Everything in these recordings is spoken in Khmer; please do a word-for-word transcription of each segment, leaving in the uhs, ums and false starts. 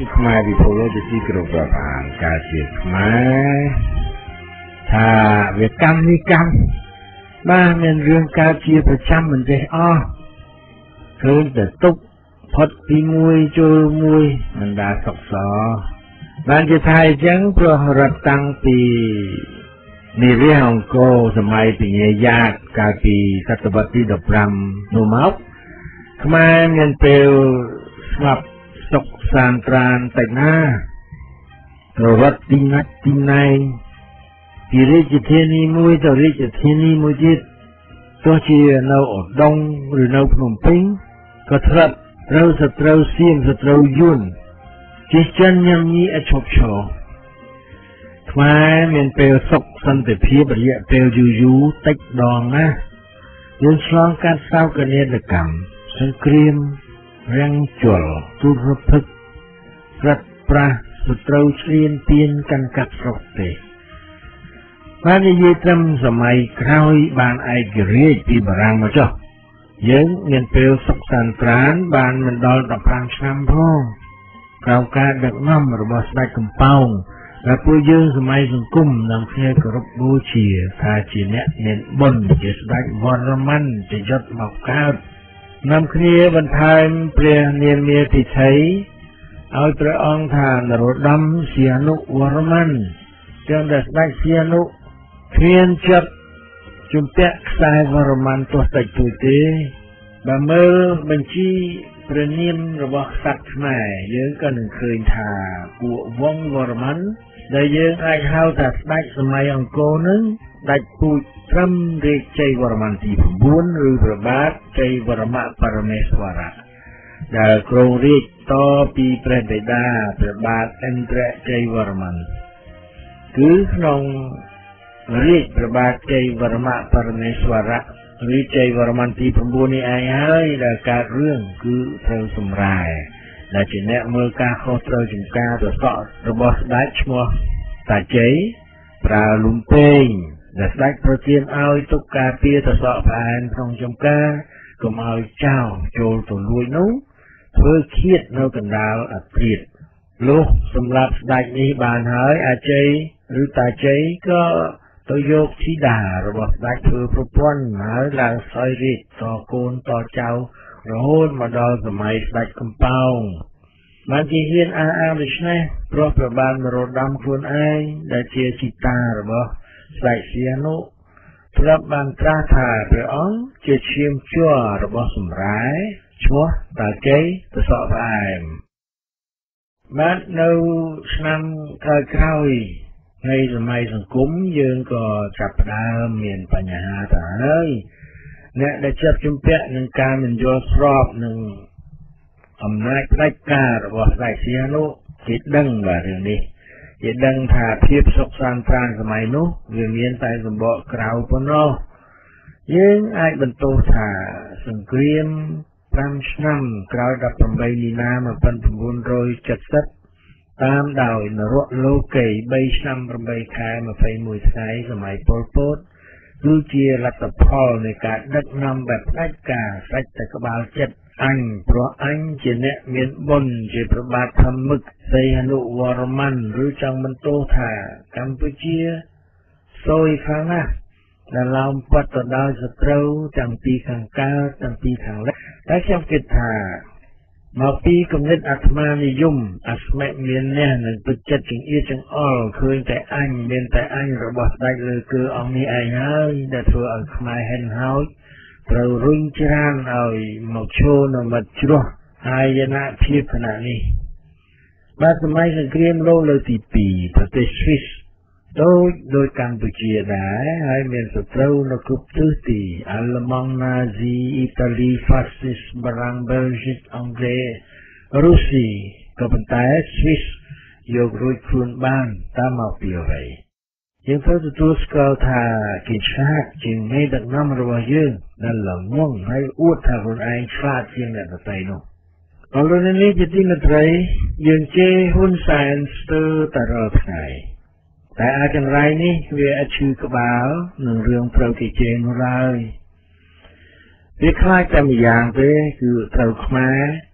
ជាខ្មែរវិភពលោកជាទីគោរពរាប់អានការជាខ្មែរថាវាកម្មនេះកម្មបាទមានរឿងកើតជាប្រចាំមិនចេះអស់ឃើញតែទុកផុតពីមួយចូលមួយមិនដាសុខសបានជាថាអញ្ចឹងព្រោះរត់តាំងពីនាវាអង្គរសម័យពញាយ៉ាតកាលពីសតវត្សទីដប់ប្រាំនោះមកខ្មែរមានពេលស្លាប់សុខសាន្តត្រានតិចណាប្រវត្តិទីណាត់ទីណែងពីរាជធានីមួយទៅរាជធានីមួយទៀតទោះជានៅឧដុង្គឬនៅភ្នំពេញក៏ធ្លាប់ត្រូវសត្រូវសៀមសត្រូវយួនជិះចិនញ៉ាំញីអឈប់ឈរខ្មែរមានពេលសុខសន្តិភាពរយៈពេលយូរយូរតិចដងណាយើងឆ្លងកាត់សោកនាដកម្មសង្គ្រាមរាំងជលទុរភិក្សប្រត់ប្រាស់សត្រូវឈ្លានពានកាន់កាប់ស្រុកទេបាននិយាយត្រឹមសម័យក្រោយបានឯករាជ្យពីបារាំងមកចុះយើងមានពេលសុខសាន្តត្រានបានមិនដល់ដប់ប្រាំឆ្នាំផងក្រោមការដឹកនាំរបស់ស្ដេចកំប៉ោងដែលពួកយើងសម័យសង្គមនឹងគ្នាគោរពបូជាថាជាអ្នកមានបុណ្យជាស្ដេចវរ្ម័នជាយុទ្ធមកកើតនាំគ្នាបន្ថែមព្រះនាមាភិថីឲ្យព្រះអង្គថានរោត្តមសីហនុវរ្ម័នចឹងតែស្ដេចសីហនុគ្មានចិត្តជំពាក់ខ្សែវរ្ម័នទោះតិចតួចទេបើមើលបញ្ជីព្រះនាមរបស់ក្សត្រខ្មែរយើងក៏នឹងឃើញថាពួកវង្សវរ្ម័នដែលយើងអាចហៅថាស្ដេចសម័យអង្គរនឹងដាច់ពូជត្រឹមរាជជ័យវរ្ម័នទី9ឬព្រះបាទជ័យវរ្ម័នបរមេស្វរៈដែលគ្រងរាជតពីព្រះបិតាព្រះបាទឥន្ទ្រជ័យវរ្ម័នគឺក្នុងរាជព្រះបាទជ័យវរ្ម័នបរមេស្វរៈឬជ័យវរ្ម័នទី9នេះឯងហើយដែលកើតរឿងគឺត្រូវសម្រែដែលជាអ្នកមើលការខុសត្រូវចំការប្រសក់របស់ស្ដេចឈ្មោះតាជ័យប្រើលំពេងដែលស្ដេចប្រទានឲ្យទុកការពារប្រសក់ផ្អែមក្នុងចំការកុំឲ្យចោលចូលទៅលួចនោះធ្វើឃាតនៅកណ្ដាលអាត្រៀតលុះសម្រាប់ស្ដេចនេះបានហើយអាជ័យឬតាជ័យក៏ទៅយកធីតារបស់ស្ដេចធ្វើប្រពន្ធហើយឡើងសោយរាជតកូនតចៅរហូតមកដល់សម័យស្ដេចកំប៉ោងបានជាហ៊ានអះអាងដូច្នេះព្រោះព្រះបាទនរោត្តមខ្លួនឯងដែលជាជីតារបស់ស្ដេចសីហនុធ្លាប់បានត្រាស់ថាព្រះអង្គជាឈាមជ័ររបស់សម្រែឈ្មោះតាជ័យប្រសក់ផ្អែមបាននៅឆ្នាំក្រោយៗในសម័យសង្គមយើងក៏ចាប់ផ្ដើមមានបញ្ហាទៅហើយអ្នកដែលជាប់ជំពាក់នឹងការមិនយល់ស្របនឹងអំណាចផ្ដាច់ការរបស់ស្ដេចសីហនុគេដឹងបាទរឿងនេះគេដឹងថាភាពសុខសាន្តត្រានសម័យនោះវាមានតែសម្បកក្រៅប៉ុណ្ណោះយើងអាចបន្ទោសថាសង្គ្រាមប្រាំឆ្នាំក្រោយដប់ប្រាំបីមីនាmột nghìn chín trăm bảy mươiតាមដោយនរៈលោកី3ឆ្នាំ8ខែ21ថ្ងៃសម័យប៉ុលពតគឺជាលទ្ធផលនៃការដឹកនាំបែបផ្ដាច់ការស្រេចតែក្បាលចិត្តអញព្រោះអញជាអ្នកមានបុណ្យជាព្រះបាទធម្មឹកសីហនុវរ្ម័នឬចង់បន្ទោសថាកម្ពុជាសូយខ្លាំងណាស់ដែលឡោមព័ទ្ធទៅដោយសត្រូវទាំងពីខាងកើតទាំងពីខាងលិចតែខ្ញុំគិតថាមកពីគំនិតអាត្មានិយមអាស្មេមាននេះនឹងទឹកចិត្តចង្អៀតចង្អល់ឃើញតែអញមានតែអញរបស់ស្ដេចលើគឺអង្គនេះឯងហើយដែលធ្វើឲ្យខ្មែរហិនហោចត្រូវរុញច្រានឲ្យមកឈរនៅមាត់ជ្រោះហើយយនភាពខណៈនេះបាទសម័យសង្គ្រាមលោកលើកទីពីរប្រទេសស្វីសដូចដោយកម្ពុជាដែរហើយមានសត្រូវនៅគ្រប់ទិសទីអាល្លឺម៉ង់ណាស៊ីអ៊ីតាលីហ្វាស៊ីសបារាំងបែលហ្សិកអង់គ្លេសរុស្ស៊ីក៏ប៉ុន្តែស្វីសយករួចខ្លួនបានតាមមកពីអ្វីយើងត្រូវទទួលស្គាល់ថាគេឆ្លាតជាងមេដឹកនាំរបស់យើងដែលល្ងងហើយអួតថាខ្លួនឯងឆ្លាតជាងអ្នកដទៃនោះអរលោកនេះជាទីមេត្រីយើងជេរហ៊ុនសែនស្ទើរតែរាល់ថ្ងៃតែអាចង្រៃនេះវាអត់ឈឺក្បាលនឹងរឿងត្រូវគេជេរនោះឡើយវាខ្លាចតែម្យ៉ាងទេគឺត្រូវខ្មែរ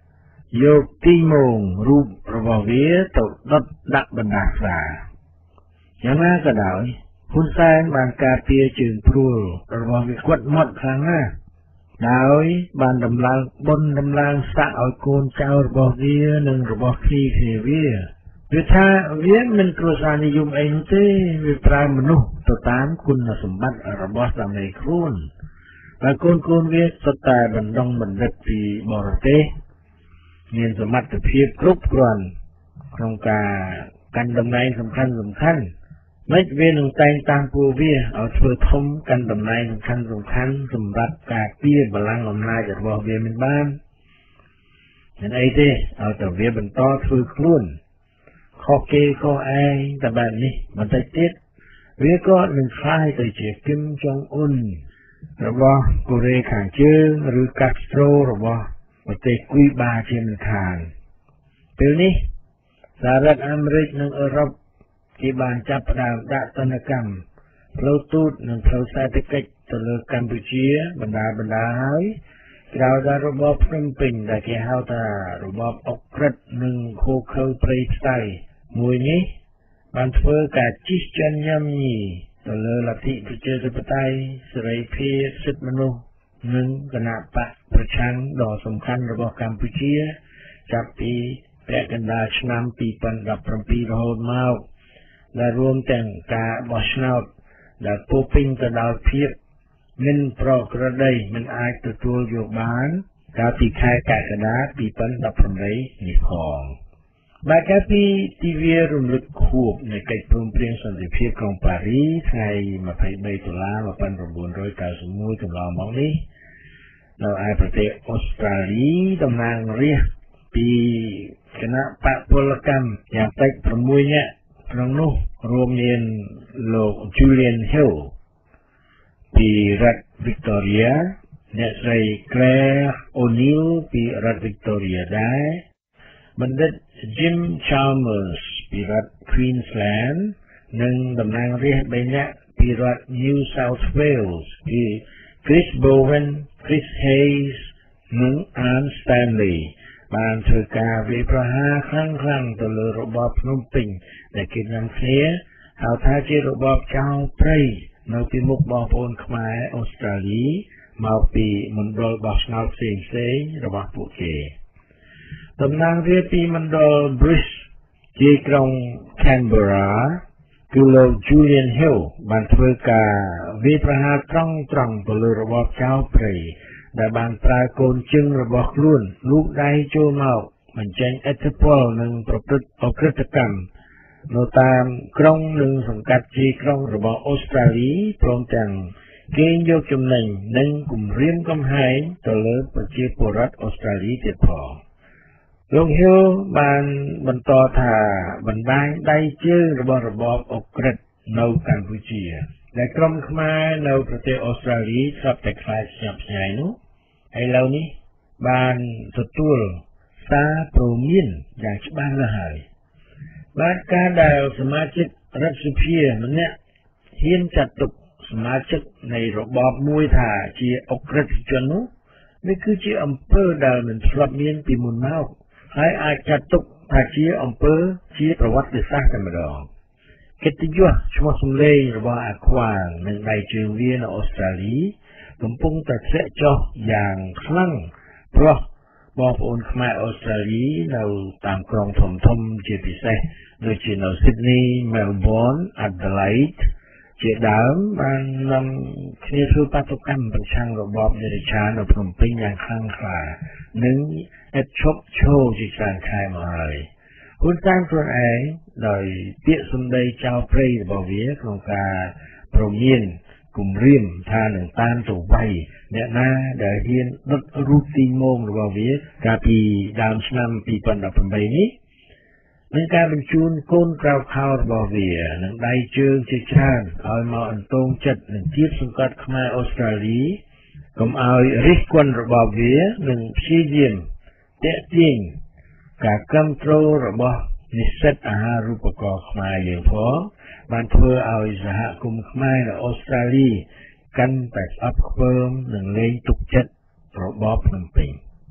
យកទីមងរូបរបស់វាទៅដុតដាក់បណ្ដាសាយ៉ាងណាក៏ដោយហ៊ុនសែនបានការពារជើងព្រួលរបស់វាគាត់មកខ្លាំងណាស់ដោយបានដំឡើងបុណ្យដំឡើងស័ក្តិឲ្យកូនចៅរបស់វានិងរបស់គ្នាគ្នាវាវាថាវាមិនគ្រួសារនិយមអីនោះទេវាប្រើមនុស្សទៅតាមគុណសម្បត្តិរបស់សាមីខ្លួនហើយកូនកូនវាសុទ្ធតែបណ្ដុងបណ្ឌិតពីបរទេសមានសមត្ថភាពគ្រប់គ្រាន់ក្នុងការកាន់តំណែងសំខាន់សំខាន់មិនវានឹងតែងតាំងពួកវាឲ្យធ្វើធំកាន់តំណែងសំខាន់សំខាន់សម្រាប់ការពារបល្ល័ង្កអំណាចរបស់វាមិនបានមិនអីទេឲ្យតែវាបន្តធ្វើខ្លួនខុសគេខុសឯងតែបែបនេះបន្តិចទៀតវាក៏នឹងខ្លាយទៅជាគឹមចុងអ៊ុនរបស់កូរ៉េខាងជើងឬកាស្ត្រូរបស់ប្រទេសគូបាជាមិនខានពេលនេះសហរដ្ឋអាមេរិកនិងអឺរ៉ុបគេបានចាប់ផ្ដើមដាក់ទណ្ឌកម្មផ្លូវទូតនិងផ្លូវសេដ្ឋកិច្ចទៅលើកម្ពុជាបណ្ដាបណ្ដាហើយក្រៅដល់របបភ្នំពេញដែលគេហៅថារបបអុកក្រិតនិងឃោឃៅព្រៃផ្សៃមួយនេះបានធ្វើការជិះចិនញ៉ាំញីទៅលើលទ្ធិប្រជាធិបតេយ្យសេរីភាពសិទ្ធិមនុស្សនិងគណបក្សប្រឆាំងដ៏សំខាន់របស់កម្ពុជាចាប់ពីពាក់កណ្ដាលឆ្នាំពីរពាន់ដប់ប្រាំពីររហូតមកដែលរួមទាំងការបោះឆ្នោតដែលពោពេញទៅដោយភាពមិនប្រក្រតីមិនអាចទទួលយកបានកាលពីខែកក្កដាពីរពាន់ដប់ប្រាំបីនេះផងបែបកាលពីទិវារំលឹកខួបនៃកិច្ចព្រមព្រៀងសន្តិភាពក្រុងប៉ារីថ្ងៃម្ភៃបីតុលា១៩៩១កន្លងមកនេះនៅឯប្រទេសអូស្ត្រាលីតំណាងរាស្ត្រពីគណៈបកពលកម្មយ៉ាងតិច៦នាក់ក្នុងនោះរួមមានលោក Julian Hill ពីរដ្ឋ Victoria អ្នកស្រី Claire O'Neil ពីរដ្ឋ Victoria ដែរបណ្ឌិត Jim Chalmers ពីរដ្ឋ Queensland និងតំណាងរាស្ត្របីនាក់ពីរដ្ឋ New South Wales គឺ Chris Bowen, Chris Hayes និង Anne Stanley បានធ្វើការវាយប្រហារខ្លាំងៗទៅលើរបបភ្នំពេញដែលគេនាំគ្នាហៅថាជារបបចៅព្រៃនៅពីមុខបងប្អូនខ្មែរអូស្ត្រាលីមកពីមណ្ឌលបោះឆ្នោតផ្សេងៗរបស់ពួកគេតំណាងរាស្ត្រពីមណ្ឌល Bruce ជាក្រុង Canberra គឺលោក Julian Hill បានធ្វើការវាយប្រហារត្រង់ៗទៅលើរបបចៅព្រៃដែលបានប្រើកូនជើងរបស់ខ្លួនលូកដៃចូលមកបញ្ចេញឥទ្ធិពលនិងប្រព្រឹត្តអក្រិតកម្មនៅតាមក្រុងនិងសង្កាត់ជាក្រុងរបស់អូស្ត្រាលីព្រមទាំងគេយកចំណេញនិងគំរាមកំហែងទៅលើប្រជាពលរដ្ឋអូស្ត្រាលីទៀតផងលោក Hill បានបន្តថាបណ្ដាញដៃជើងរបស់របបអក្រិតនៅកម្ពុជាដែលក្រុមខ្មែរនៅប្រទេសអូស្ត្រាលីស្រាប់តែខ្លាចស្ញប់ស្ញែងនោះឥឡូវនេះបានទទួលសារព្រមានយ៉ាងច្បាស់លាស់ហើយបាទការដែលសមាជិករដ្ឋសភាម្នាក់ហ៊ានចាត់ទុកសមាជិកនៃរបបមួយថាជាអក្រិតជននោះនេះគឺជាអំពើដែលមិនធ្លាប់មានពីមុនមកហើយអាចចាត់ទុកថាជាអំពើជាប្រវត្តិសាស្ត្រតែម្ដងកិត្តិយសឈ្មោះសម្លេងរបស់អាខ្វាងនិងដៃជើងវានៅអូស្ត្រាលីកំពុងតែធ្លាក់ចុះយ៉ាងខ្លាំងព្រោះបងប្អូនខ្មែរអូស្ត្រាលីនៅតាមក្រុងធំធំជាពិសេសដូចជានៅ Sydney, Melbourne, Adelaide ជាដើមបាននាំគ្នាធ្វើបាតុកម្មប្រឆាំងរបបនិរឆាននៅភ្នំពេញយ៉ាងខ្លាំងក្លានិងឥតឈប់ឈរជាច្រើនខែមកហើយហ៊ុនសែនខ្លួនឯងដោយពាក្យសម្ដីចោលព្រៃរបស់វាក្នុងការព្រមានគំរាមថានឹងតាមទៅវាយអ្នកណាដែលហ៊ានដុតរូបទីមងរបស់វាកាលពីដើមឆ្នាំពីរពាន់ដប់ប្រាំបីនេះនឹងការបញ្ជូនកូនក្រៅខោរបស់វានឹងដៃជើងជាច្រើនឲ្យមកអន្តងចិត្តនឹងជាតិសង្កត់ខ្មែរអូស្ត្រាលីកុំឲ្យរិះគន់របស់វានឹងព្យាយាមទាក់ទាញការគាំទ្ររបស់និស្សិតអាហារូបករណ៍ខ្មែរយើងផងបានធ្វើឲ្យសហគមន៍ខ្មែរនៅអូស្ត្រាលីកាន់តែស្អប់ខ្ពើមនិងលែងទុកចិត្តរបបភ្នំពេញ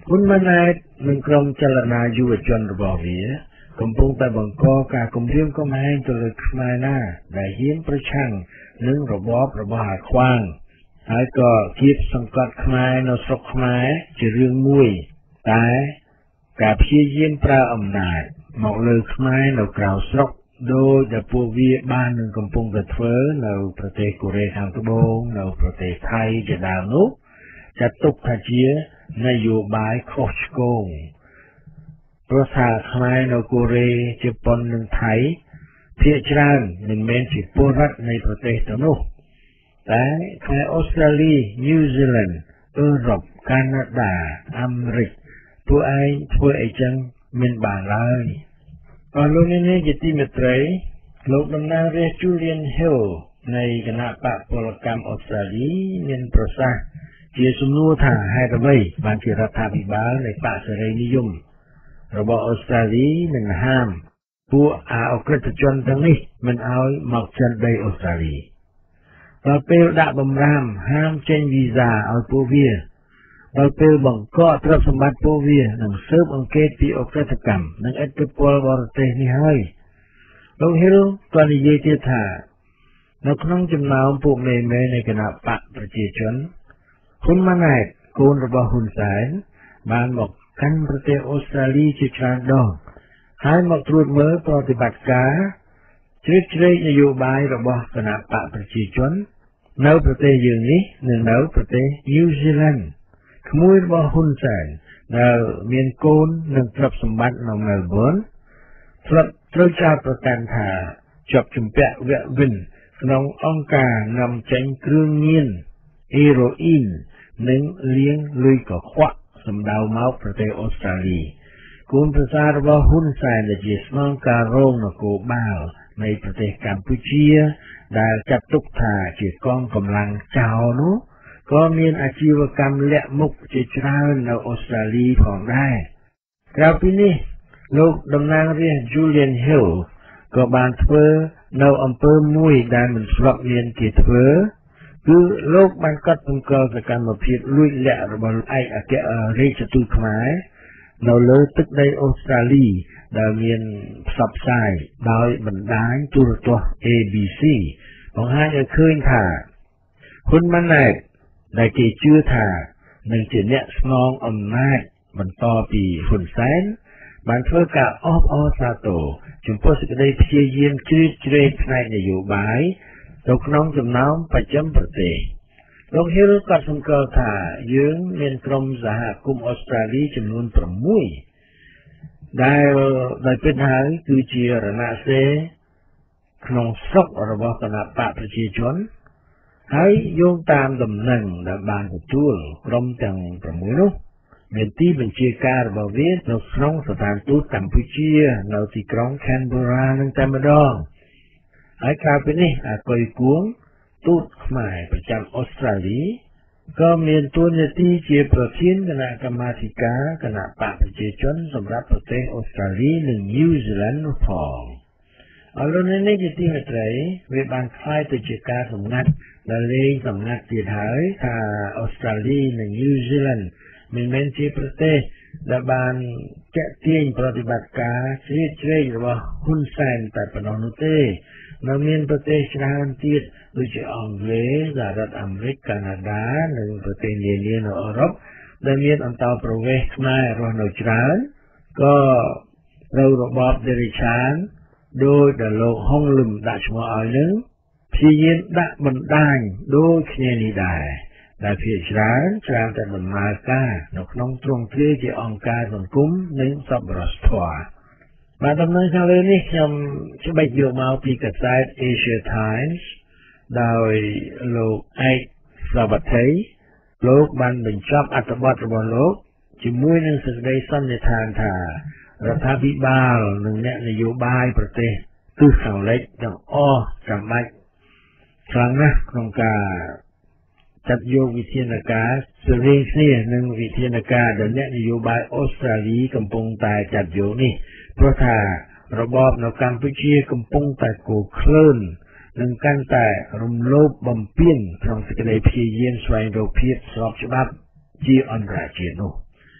គុណម៉ាណែតនឹងក្រុមចលនាយុវជនរបស់វាកំពុងតែបង្កការគំរាមកំហែងទៅលើខ្មែរណាដែលហ៊ានប្រឆាំងនឹងរបបរបស់អាខ្វាងហើយក៏គៀបសង្កត់ខ្មែរនៅស្រុកខ្មែរជារឿងមួយតែការព្យាយាមប្រើអំណាចមកលើខ្មែរនៅក្រៅស្រុកដោយដែលពួកវាបាននឹងកំពុងតែធ្វើនៅប្រទេសកូរ៉េខាងត្បូងនៅប្រទេសថៃជាដើមនោះចាត់ទុកថាជានយោបាយខុសឆ្គងព្រោះថាខ្មែរនៅកូរ៉េជប៉ុននិងថៃភាគច្រើនមិនមែនជាពលរដ្ឋនៃប្រទេសទាំងនោះតែខ្មែរអូស្ត្រាលីញូហ្សេឡង់អឺរ៉ុបកាណាដាអាមេរិកពួកឯងធ្វើអីចឹងមិនបានឡើយអរលោកនេះជាទីមេត្រីលោកតំណាងរាស្ត្រ Julian Hill នៃគណៈបកពលកម្មអូស្ត្រាលីមានប្រសាសន៍ជាសំណួរថាហេតុអ្វីបានជារដ្ឋាភិបាលនៃបកសេរីនិយមរបស់អូស្ត្រាលីនឹងហាមពួកអាអក្រិតជនទាំងនេះមិនឲ្យមកចិនដីអូស្ត្រាលីដល់ពេលដាក់បំរាមហាមចេញវីសាឲ្យពួកវាដល់ពេលបង្កកទ្រព្យសម្បត្តិពួកវានិងស៊ើបអង្កេតពីអក្រិតកម្មនិងឥទ្ធិពលបរទេសនេះហើយលោក Hill ក៏និយាយទៀតថានៅក្នុងចំណោមពួកមេមេនៃគណៈបកប្រជាជនហ៊ុនម៉ាណែតកូនរបស់ហ៊ុនសែនបានមកកាន់ប្រទេសអូស្ត្រាលីជាច្រើនដងហើយមកត្រួតមើលប្រតិបត្តិការជ្រៀតជ្រែកនយោបាយរបស់គណៈបកប្រជាជននៅប្រទេសយើងនេះនិងនៅប្រទេសញូហ្សេឡង់ក្មួយរបស់ហ៊ុនសែនដែលមានកូននិងទ្រព្យសម្បត្តិនៅមែលប៊នធ្លាប់ត្រូវចោទប្រកាន់ថាជាប់ជំពាក់វគ្គវិនក្នុងអង្គការនាំចេញគ្រឿងញៀនអេរ៉ូអ៊ីននិងលាងលុយកខ្វក់សម្ដៅមកប្រទេសអូស្ត្រាលីគូនប្រសាររបស់ហ៊ុនសែនដែលជាស្នងការរងនគរបាលនៃប្រទេសកម្ពុជាដែលចាត់ទុកថាជាកងកម្លាំងចោរនោះក៏មានអាជីវកម្មលាក់មុខជាច្រើននៅអូស្ត្រាលីផងដែរក្រៅពីនេះលោកតំណាងរាស្ត្រ Julian Hill ក៏បានធ្វើនៅអំពើមួយដែលមិនស្លាប់មានគេធ្វើគឺលោកបានកត់សម្គាល់សកម្មភាពលួចលាក់របស់ឯកអគ្គរដ្ឋទូតខ្មែរនៅលើទឹកដីអូស្ត្រាលីដែលមានផ្សព្វផ្សាយដោយបណ្ដាញទូរទស្សន៍ A B C បង្ហាញឲ្យឃើញថាហ៊ុនម៉ាណែតដែលគេជឿថានឹងជាអ្នកស្នងអំណាចបន្តពីហ៊ុនសែនបានធ្វើការអបអរសាទរចំពោះសេចក្តីព្យាយាមជ្រៀតជ្រែកផ្នែកនយោបាយនៅក្នុងចំណោមបច្ចឹមប្រទេសលោក Hill ក៏សម្គាល់ថាយើងមានក្រុមសហគមន៍អូស្ត្រាលីចំនួនប្រាំមួយដែលដោយពិតហើយគឺជារណសេរីក្នុងស្រុករបស់គណៈបកប្រជាជនហើយយោងតាមដំណឹងដែលបានទទួលក្រុមទាំងប្រាំមួយនោះមានទីបញ្ជាការរបស់វានៅក្នុងស្ថានទូតកម្ពុជានៅទីក្រុង Canberra នឹងតែម្ដងហើយក្រៅពីនេះអាកុយគួងទូតខ្មែរប្រចាំអូស្ត្រាលីក៏មានតួនាទីជាប្រធានគណៈកម្មាធិការគណៈបកប្រជាជនសម្រាប់ប្រទេសអូស្ត្រាលីនិងញូហ្សេឡង់នោះផងអរលោកនេះជាទីមេត្រីវាបានខ្លាយទៅជាការសម្ងាត់ដែលលេងសម្ងាត់ទៀតហើយថាអូស្ត្រាលីនិងញូហ្សេឡង់មិនមែនជាប្រទេសដែលបានចាក់ទាញប្រតិបត្តិការជ្រៀតជ្រែករបស់ហ៊ុនសែនតែប៉ុណ្ណោះនោះទេនៅមានប្រទេសច្រើនទៀតដូចជាអង់គ្លេសសហរដ្ឋអាមេរិកកាណាដានិងប្រទេសនានានៅអឺរ៉ុបដែលមានអន្តោប្រវេសន៍ខ្មែររស់នៅច្រើនក៏ត្រូវរបបដេរិឆានដោយដែលលោកហុងលឹមដាក់ឈ្មោះឲ្យនឹងព្យាយាមដាក់បណ្ដាញដូចគ្នានេះដែរដែលភាគច្រើនច្រើនតែដំណើរការនៅក្នុងទ្រង់ទ្រាយជាអង្គការសង្គមនិងសប្បុរសធម៌បាទដំណើរខាងលើនេះខ្ញុំច្បិចយកមកពីកាសែត Asia Times ដោយលោកឯកសវត្ថីលោកបានបញ្ចប់អត្ថបទរបស់លោកជាមួយនឹងសេចក្តីសន្និដ្ឋានថារដ្ឋាភិបាលនិងអ្នកនយោបាយប្រទេសទិសខាងលិចទាំងអស់ចាំបាច់ខ្លាំងណាស់ក្នុងការចាត់យកវិធានការស្វែងគ្នានឹងវិធានការដែលអ្នកនយោបាយអូស្ត្រាលីកំពុងតែចាត់យកនេះព្រោះថារបបនៅកម្ពុជាកំពុងតែគោក្លឿននិងកាន់តែរំលោភបំពានក្នុងសេចក្តីព្យាយាមស្វែងរកភាពស្របច្បាប់ជាអន្តរជាតិនោះ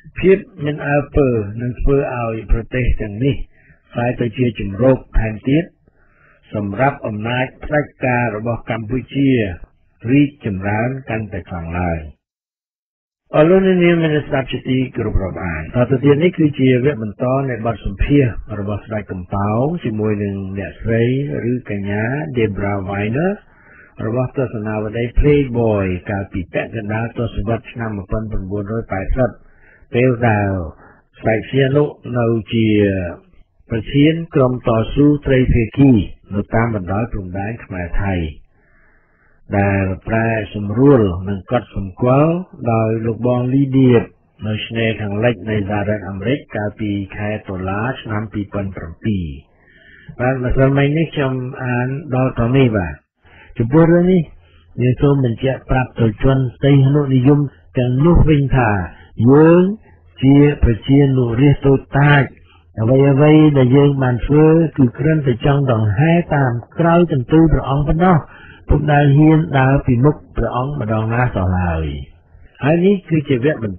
ភាពមិនអើពើនឹងធ្វើឲ្យប្រទេសទាំងនេះខ្លាយទៅជាជំរកថែមទៀតសម្រាប់អំណាចផ្ដាច់ការរបស់កម្ពុជារីកចម្រើនកាន់តែខ្លាំងឡើងអរលោកនាងមានស្ដាប់ជាទីគោរពរាប់អានតទៅទៀតនេះគឺជាវគ្គបន្តនៃបទសម្ភាសន៍របស់ស្ដេចកំពោងជាមួយនឹងអ្នកស្រីឬកញ្ញា Debra Weiner របស់ទស្សនាវដ្តី Playboy កាលពីពាក់កណ្ដាលទសវត្សរ៍ឆ្នាំmột nghìn chín trăm tám mươiពេលដែលស្ដេចសៀនុនៅជាប្រធានក្រុមតស៊ូត្រីភាគីនៅតាមបណ្ដោយព្រំដែនខ្មែរថៃដែលប្រែសម្រួលនិងកត់សម្គាល់ដោយលោកបងលីឌៀតនៅឆ្នេរខាងលិចនៃសហរដ្ឋអាមេរិកកាលពីខែតុលាឆ្នាំពីរពាន់ប្រាំពីរបាទម្សិលមិញនេះខ្ញុំអានដល់ត្រង់នេះបាទចំពោះរឿងនេះយើងសូមបញ្ជាក់ប្រាប់ទៅជនសីហនុនិយមទាំងនោះវិញថាយើងជាប្រជានុរាស្ត្រតូចតាចអ្វីអ្វីដែលយើងបានធ្វើគឺគ្រាន់តែចង់ដង្ហែតាមក្រោយទន្ទូលព្រះអង្គប៉ុណ្ណោះពុំដែលហ៊ានដើរពីមុខព្រះអង្គម្ដងណាសោះឡើយហើយនេះគឺជាវគ្គបន្ត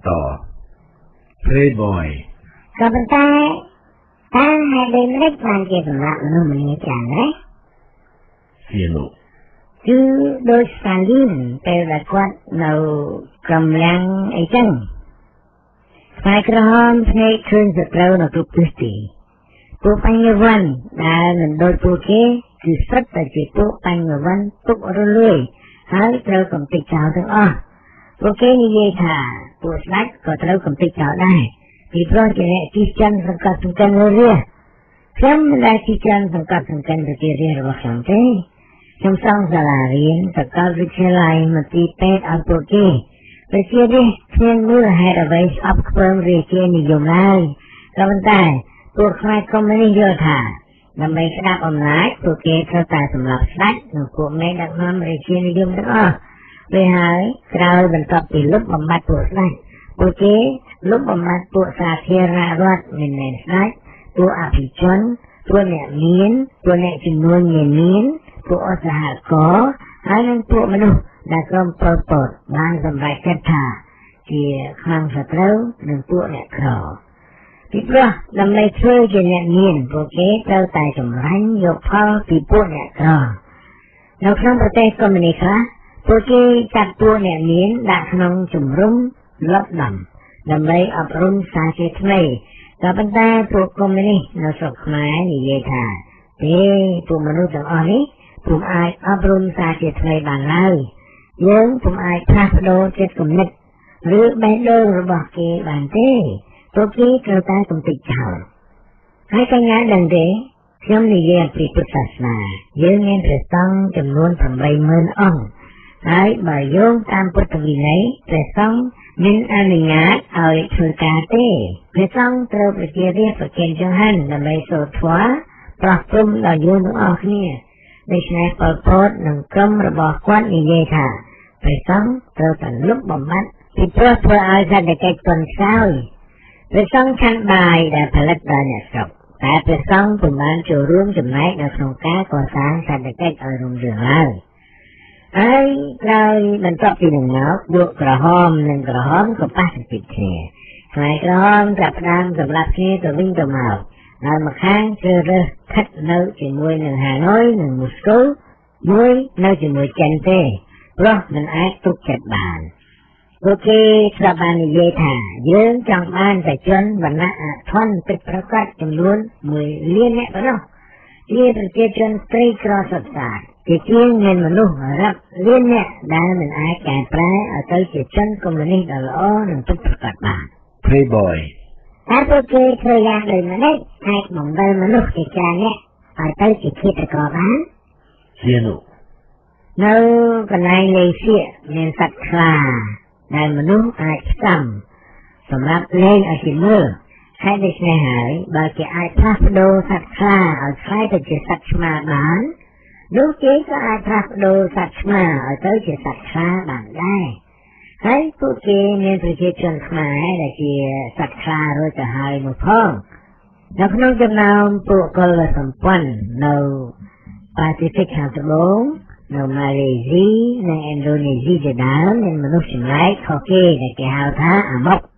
Playboy ក៏ប៉ុន្តែតើហេតុដូចម្តេចបានជាសម្រាប់មនុស្សម្នាច្រើនណាស់សៀនុគឺដោយស្តាលីនពេលដែលគាត់នៅកម្លាំងអីចឹងខ្សែក្រហមភ្នែកឃើញសត្រូវនៅគ្រប់ទិសទីពួកបញ្ញវន្តដែលមិនដូចពួកគេគឺសិតតែជាពួកបញ្ញវន្តទុករលួយហើយត្រូវកំទេចចោលទាំងអស់ពួកគេនិយាយថាពួកស្ដេចក៏ត្រូវកំទេចចោលដែរពីព្រោះជាអ្នកជិះចិនសង្កត់សង្កិនលើរាខ្ញុំមិនដែលជិះចិនសង្កត់សង្កិនប្រជារាស្ត្ររបស់ខ្ញុំទេខ្ញុំសង់សាលារៀនសាកលវិទ្យាល័យមន្ទីរពេទ្យឲ្យពួកគេប្រជារាស្ត្រគ្មានមូលហេតុអ្វីស្អប់ខ្ពើមរាជានិយមឡើយក៏ប៉ុន្តែពួកខ្មែរកុម្មុយនីសយល់ថាដើម្បីស្ដាប់អំណាចពួកគេត្រូវតែសម្លាប់ស្ដេចនិងពួកមេដឹកនាំរាជានិយមទាំងអស់ពេលហើយក្រោយបន្ទាប់ពីលុបបំបត្តិពួកស្ដេចពួកគេលុបបំបត្តិពួកសាធារណរដ្ឋមិនមែនស្ដេចពួកអភិជនពួកអ្នកមានពួកអ្នកជំនួញមានមានពួកអសហករណ៍ហើយនិងពួកមនុស្សដែលក្រុមប៉ុលពតបានសម្រេចចិត្តថាជាខ្លាំងសត្រូវនិងពួកអ្នកក្រពីព្រោះដើម្បីធ្វើជាអ្នកមានពួកគេត្រូវតែចម្រាញ់យកផលពីពួកអ្នកក្រនៅក្នុងប្រទេសកុម្មុយនីសខ្លះពួកគេចាត់ពួកអ្នកមានដាក់ក្នុងជំរំលត់ដំដើម្បីអប់រំសាជាថ្មីក៏ប៉ុន្តែពួកកុម្មុយនីសនៅស្រុកខ្មែរនិយាយថាទេពួកមនុស្សទាំងអស់នេះពុំអាចអប់រំសាជាថ្មីបានឡើយយើងពុំអាចផ្លាស់ប្ដូរចិត្តគំនិតឬបេះដូងរបស់គេបានទេពួកគេត្រូវតែកំទេចចោលហើយកញ្ញាដឹងទេខ្ញុំនិយាយអំពីពុទ្ធសាសនាយើងមានព្រះសង្ឃចំនួនប្រាំបីម៉ឺនអង្គហើយបើយោងតាមពុទ្ធវិន័យព្រះសង្ឃមិនអនុញ្ញាតឲ្យធ្វើការទេព្រះសង្ឃត្រូវប្រជារាស្ត្រប្រគេនចង្ហាន់ដើម្បីសូត្រធម៌ប្រោះព្រំដល់យើងទាំងអស់គ្នាដូច្នេះប៉ុលពតនិងក្រុមរបស់គាត់និយាយថាព្រះសង្ឃត្រូវតែលុបបំបត្តិពីព្រោះធ្វើឲ្យសេដ្ឋកិច្ចទន់ខ្សោយព្រះសង្ឃឆាន់បាយដែលផលិតដោយអ្នកស្រុកតែព្រះសង្ឃពុំបានចូលរួមចំណែកនៅក្នុងការកសាងសេដ្ឋកិច្ចឲ្យរុងរឿងឡើយហើយក្រោយបន្ទាប់ពីនឹងមកពួកក្រហមនិងក្រហមក៏ប៉ះទង្គិចគ្នាហើយក្រហមចាប់ផ្ដើមសម្លាប់គ្នាទៅវិញទៅមកហើយម្ខាងជ្រើសរើសខិតនៅជាមួយនឹងហាណូយនិងមូស្គូមួយនៅជាមួយចិនទេព្រោះមិនអាចទុកចិត្តបានពួកគេស្រាប់បាននិយាយថាយើងចង់បានតែជនវណ្ណៈអធនពិតប្រាកដចំនួនមួយលានអ្នកប៉ុណ្ណោះជាប្រជាជនស្រីក្រសុទ្ធសាធជាជាងមានមនុស្សរាប់លានអ្នកដែលមិនអាចកែប្រែឲ្យទៅជាជនកុម្មុយនីសដ៏ល្អនិងពិតប្រាកដបាន Playboy តែពួកគេធ្វើយ៉ាងដូចម្តេចអាចបង្វិលមនុស្សជាច្រើនអ្នកឲ្យទៅជាឃាតករបានសៀនុនៅកន្លែងលេងសៀកមានសត្វខ្លាដែលមនុស្សអាចផ្សំសម្រាប់លេងឲ្យគេមើលហើយដូច្នេះហើយបើគេអាចផ្លាស់ប្ដូរសត្វខ្លាឲ្យคล้ายទៅជាសត្វឆ្មាបាននោះគេក៏អាចផ្លាស់ប្ដូរសត្វឆ្មាឲ្យទៅជាសត្វខ្លាបានដែរហើយពួកគេមានប្រជាជនខ្មែរដែលជាសត្វខ្លារួចទៅហើយមកផងនៅក្នុងចំណោមពួកកុលសម្ព័ន្ធនៅប៉ាស៊ីហ្វិកខាងត្បូងនៅម៉ាឡេស៊ីនិងឥណ្ឌូនេស៊ីជាដើមមានមនុស្សចម្លែកខុសគេដែលគេហៅថាអាម៉ុក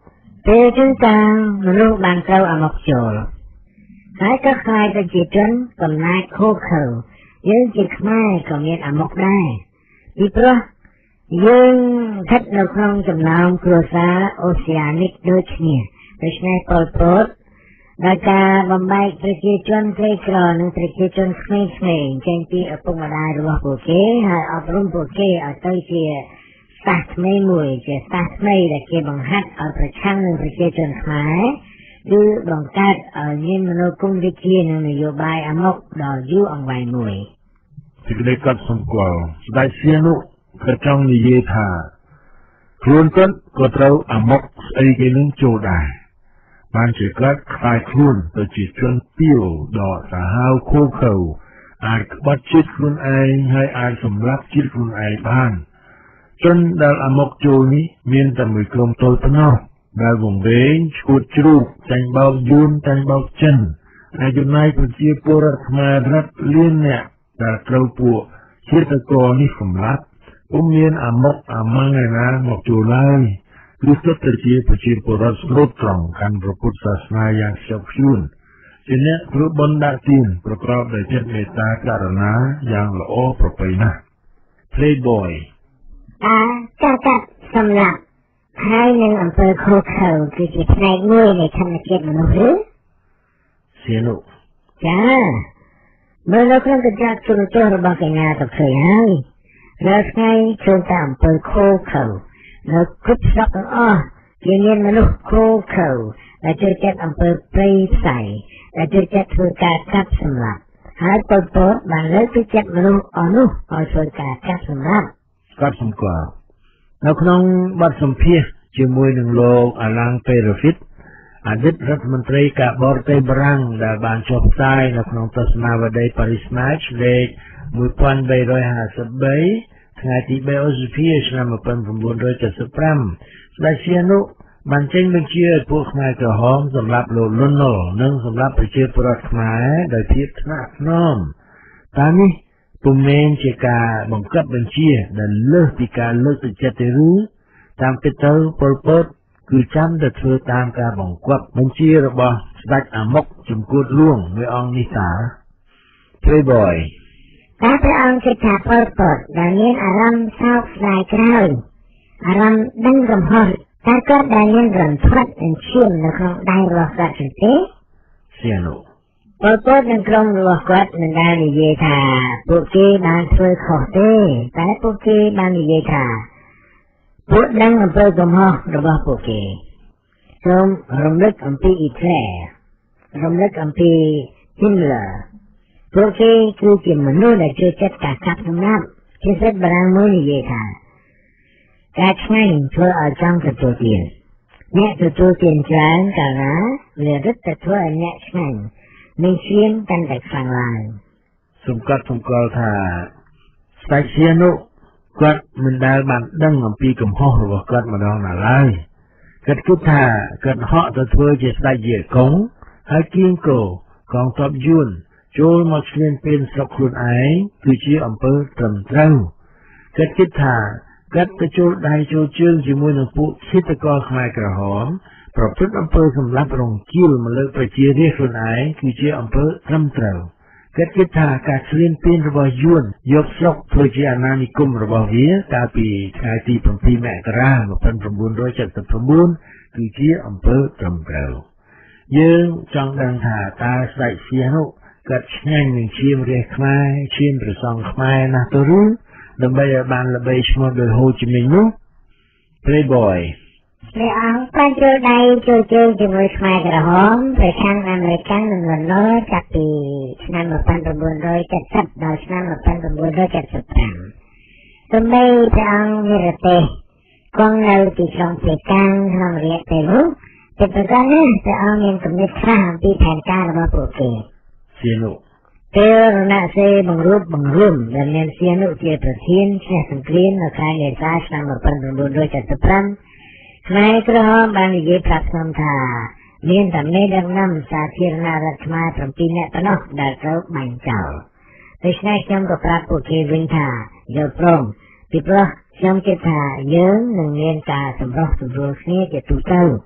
ពេលជឿតាមនុស្សបានត្រូវអាមកចូលហើយក៏ខ្លាយទៅជាជនកំណាចខូខើយើងជាខ្មែរក៏មានអាមកដែរពីព្រោះយើងស្ថិតនៅក្នុងចំណោមគ្រួសារអូសេអានិកដូចគ្នាដូច្នេះប៉ុលពតដោយការបំបែកប្រជាជនក្រីក្រនិងប្រជាជនក្មេងៗចេញពីឪពុកម្ដាយរបស់ពួកគេហើយអប់រំពួកគេឲ្យទៅជាសាសថ្មីមួយជាសាសថ្មីដែលគេបង្ហាត់ឲ្យប្រឆាំងនឹងប្រជាជនខ្មែរគឺបង្កើតឲ្យមានមនោគមវិជ្ជានិងនយោបាយអាមុខដ៏យូរអង្វែងមួយសេចក្តីកត់សម្គាល់ស្ដេចសៀនុក៏ចង់និយាយថាខ្លួនគាត់ក៏ត្រូវអាមុខស្អីគេនឹងចូលដែរបានជាគាត់ខ្លាយខ្លួនទៅជាជនទាវដ៏សាហាវខូខើអាចក្បត់ជាតិខ្លួនឯងហើយអាចសម្លាប់ជាតិខ្លួនឯងបានជនដែលអាមុខចូលនេះមានតែមួយក្រុមតូចប៉ុណ្ណោះដែលវង្វេងឈួតជ្រូកចាញ់បោកយួនចាញ់បោកចិនហើយចំណែកប្រជាពលរដ្ឋខ្មែររដ្ឋលានអ្នកដែលត្រូវពួកជាតិករនេះសម្លាប់ពុំមានអាមុខអាម៉ាំងឯណាមកចូលឡើយគឺសុទ្ធតែជាប្រជាពលរដ្ឋស្លូតត្រង់កាន់ព្រះពុទ្ធសាសនាយ៉ាងខ្ជាប់ខ្ជួនជាអ្នកធ្វើបុណ្យដាក់ទានប្រកបដោយចិត្តមេត្តាករុណាយ៉ាងល្អប្រពៃណាស់ Playboy តាចាកាត់សម្រាប់ហើយនឹងអំពើខូខើគឺជាផ្នែកមួយនៃធម្មជាតិមនុស្សឬសៀនុចាមើលនៅក្នុងកញ្ចក់ទូរទស្សន៍របស់កញ្ញាទៅឃើញហើយរាល់ថ្ងៃជួនតែអំពើខូខើនៅគ្រប់ស្រុកទាំងអស់ជាមានមនុស្សខូខើដែលចូលចិត្តអំពើព្រៃផ្សៃដែលចូលចិត្តធ្វើការកាប់សម្លាប់ហើយពលពតបានលើកទឹកចិត្តមនុស្សអស់នោះឲ្យធ្វើការកាប់សម្លាប់កត់សម្គាល់នៅក្នុងបទសម្ភាសន៍ជាមួយនឹងលោកអាឡាំងពេរ៉ូហ្វីតអតីតរដ្ឋមន្ត្រីការបរទេសបារាំងដែលបានចុះផ្សាយនៅក្នុងទស្សនាវដ្តី Paris Match លេខmột nghìn bảy trăm hai mươi baថ្ងៃទី3ឧសភាឆ្នាំmột nghìn chín trăm bảy mươi lămស្ដេចសៀនុបានចេញបញ្ជាឲ្យពួកខ្មែរក្រហមសម្រាប់លោកលន់នល់និងសម្រាប់ប្រជាពលរដ្ឋខ្មែរដោយភាពថ្នាក់ថ្នមតាមនេះពុំមែនជាការបង្គាប់បញ្ជាដែលលើសពីការលើកទឹកចិត្តទេឬតាមពិតទៅប៉ុលពតគឺចាំតែធ្វើតាមការបង្គាប់បញ្ជារបស់ស្ដេចអាមុខជំគួតលួងមួយអង្គនេះតា Playboy តែព្រះអង្គគិតថាប៉ុលពតដែលមានអារម្មណ៍សោកស្ដាយក្រោយអារម្មណ៍ដឹងកំហុសតែគាត់ដែលមានរន្ធត់និងឈាមនៅក្នុងដៃរបស់គាត់ទេសៀនុប៉ុលពតនិងក្រុមរបស់គាត់មិនដែលនិយាយថាពួកគេបានធ្វើខុសទេតែពួកគេបាននិយាយថាពួកដឹងអំពើកំហុសរបស់ពួកគេសូមរំលឹកអំពីអ៊ីត្រែរំលឹកអំពីហ៊ីមឡឺពួកគេគឺជាមនុស្សដែលចូលចិត្តការកាប់សម្លាប់ជាសិទ្ធិបារាំងមួយនិយាយថាការឆ្ងាញ់ធ្វើឲ្យចង់ទទួលទានអ្នកទទួលទានច្រើនកាលណាវារឹតតែធ្វើឲ្យអ្នកឆ្ងាញ់និងឈាមកាន់តែខ្លាំងឡើងសង្កត់សម្គាល់ថាស្ដេចសៀនុគាត់មិនដែលបានដឹងអំពីកំហុសរបស់គាត់ម្ដងណាឡើយគាត់គិតថាគាត់ហក់ទៅធ្វើជាស្ដេចយាកុងហើយគៀងគោកងទ័ពយួនចូលមកឈ្លានពានស្រុកខ្លួនឯងគឺជាអំពើត្រឹមត្រូវគាត់គិតថាគាត់ទៅចូលដៃចូលជើងជាមួយនឹងពួកឃាតករខ្មែរក្រហមប្រព្រឹត្តអំពើសម្លាប់រង្គាលមកលើប្រជារាស្ត្រខ្លួនឯងគឺជាអំពើត្រឹមត្រូវគាត់គិតថាការឈ្លានពានរបស់យួនយកស្រុកធ្វើជាអាណានិគមរបស់វាកាលពីថ្ងៃទី7មករាmột nghìn chín trăm bảy mươi chínគឺជាអំពើត្រឹមត្រូវយើងចង់ដឹងថាតើស្ដេចសៀនុគាត់ឆ្ងាញ់នឹងឈាមរាជខ្មែរឈាមព្រះសង្ឃខ្មែរណាស់ទៅឬដើម្បីឲ្យបានល្បីឈ្មោះដោយហូជីមិញនោះ Playboy ព្រះអង្គបានចូលដៃចូលជើងជាមួយខ្មែរក្រហមប្រឆាំងអាមេរិកនិងលន់នល់ចាប់ពីឆ្នាំmột nghìn chín trăm bảy mươiដល់ឆ្នាំmột nghìn chín trăm bảy mươi lămទន្លេព្រះអង្គនិរទេសគង់នៅទីក្រុងពេកាំងក្នុងរយៈពេលនោះតែប្រកាសនេះព្រះអង្គមានគំនិតខ្លះអំពីផែនការរបស់ពួកគេសៀនុពេលរណសេរីបង្រួបបង្រួមដែលមានសៀនុជាប្រធានឈ្នះសង្គ្រាមនៅខែមេសាឆ្នាំmột nghìn chín trăm bảy mươi lămខ្មែរក្រហមបាននិយាយប្រាប់ខ្ញុំថាមានតែមេដឹកនាំសាធារណរដ្ឋខ្មែរ7នាក់ប៉ុណ្ណោះដែលត្រូវបាញ់ចោលដូច្នេះខ្ញុំក៏ប្រាប់ពួកគេវិញថាយល់ព្រមពីព្រោះខ្ញុំគិតថាយើងនឹងមានការសម្រុះសម្រួលគ្នាជាទូទៅ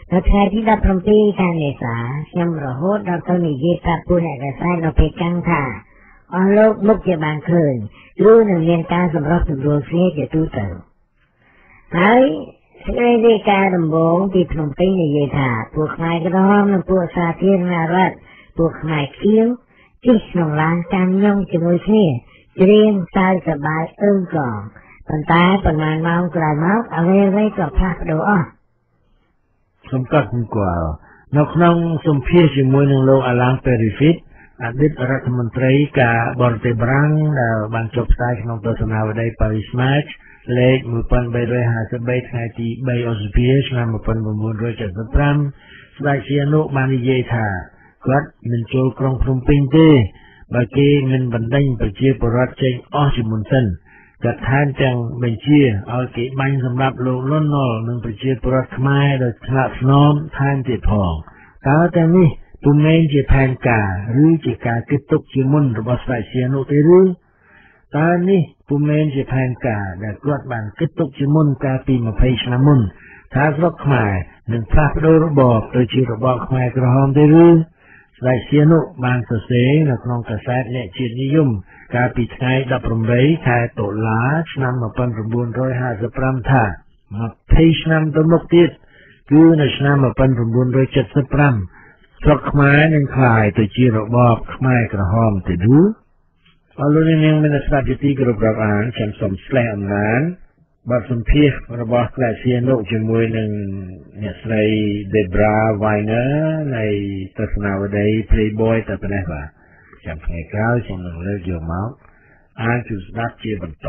នៅថ្ងៃទីដប់ប្រាំពីរខែមេសាខ្ញុំរហូតដល់ទៅនិយាយប្រាប់ពួកអ្នកកសែតនៅពេលកាំងថាអស់លោកមុខជាបានឃើញឬនឹងមានការសម្រុះសម្រួលគ្នាជាទូទៅហើយសេចក្តីរាយការណ៍ដំបូងពីភ្នំពេញនិយាយថាពួកខ្មែរក្រហមនិងពួកសាធារណរដ្ឋពួកខ្មែរខៀវជិះក្នុងឡានតាមញងជាមួយគ្នាច្រៀងសើចសប្បាយអឺងកងប៉ុន្តែប្រហែលម៉ោងក្រោយមកអ្វីអ្វីក៏ផ្លាស់ប្ដូរអស់សំកាត់គួរនៅក្នុងសម្ភាសជាមួយនឹងលោកអាឡាំងប៉េរីហ្វីតអតីតរដ្ឋមន្ត្រីការបរទេសបារាំងដែលបានចុះផ្សាយក្នុងទស្សនាវដ្តី Paris Match លេខmột nghìn ba trăm hai mươi baថ្ងៃទី3ឧសភាឆ្នាំmột nghìn chín trăm七十五ស្ដេចសៀនុបាននិយាយថាគាត់មិនចូលក្រុងភ្នំពេញទេបើគេមិនបណ្ដេញប្រជាពលរដ្ឋចេញអស់ជាមុនសិនគាត់ថែមទាំងបញ្ជាឲ្យគេបាញ់សម្រាប់លោកលន់នល់និងប្រជាពលរដ្ឋខ្មែរដោយស្លាប់ស្នំថែមទៀតផងតើទាំងនេះពុំមែនជាផែនការឬជាការគិតទុកជាមុនរបស់ស្ដេចសៀនុទេឬតើនេះពុំមែនជាផែនការដែលគាត់បានគិតទុកជាមុនកាលពីម្ភៃឆ្នាំមុនថាស្រុកខ្មែរនឹងផ្លាស់ប្ដូររបបទៅជារបបខ្មែរក្រហមទេឬស្ដេចសៀនុបានសរសេរនៅក្នុងកាសែតអ្នកជាតិនិយមកាលពីថ្ងៃដប់ប្រាំបីខែតុលាឆ្នាំmột nghìn chín trăm hai mươi lămថាម្ភៃឆ្នាំទៅមុខទៀតគឺនៅឆ្នាំmột nghìn chín trăm七十五ស្រុកខ្មែរនឹងក្លាយទៅជារបបខ្មែរក្រហមទេឬអរលោកនាងមានស្ដាប់ជាទីគោរពរាប់អានខ្ញុំសូមស្លេះអំណានបទសម្ភាសន៍របស់ស្ដេចសៀនុជាមួយនឹងអ្នកស្រី Debra Weiner នៃទស្សនាវដ្តី Playboy តែប៉ុណ្ណេះបាទចាំថ្ងៃក្រោយខ្ញុំនឹងលើកយកមកអានជូនស្ដាប់ជាបន្ត